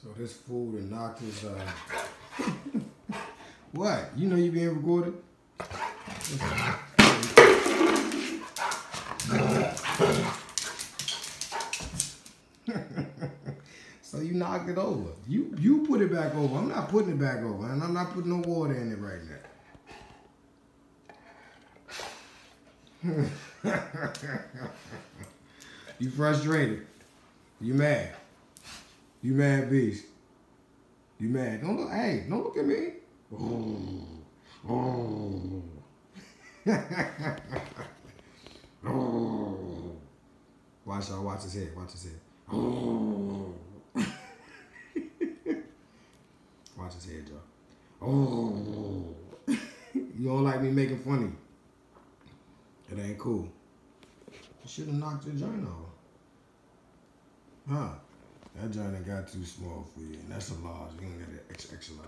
So this fool and knocked his what? You know you being recorded? So you knocked it over. You put it back over. I'm not putting it back over, and I'm not putting no water in it right now. You frustrated. You mad. You mad, Beast. You mad. Don't look, hey, don't look at me. Oh. Oh. Oh. Watch his head. Watch his head. Oh. Watch his head, y'all. Oh. You don't like me making fun of you. It ain't cool. You should have knocked your joint over. Huh? That joint got too small for you, and that's a large. You don't get an extra large.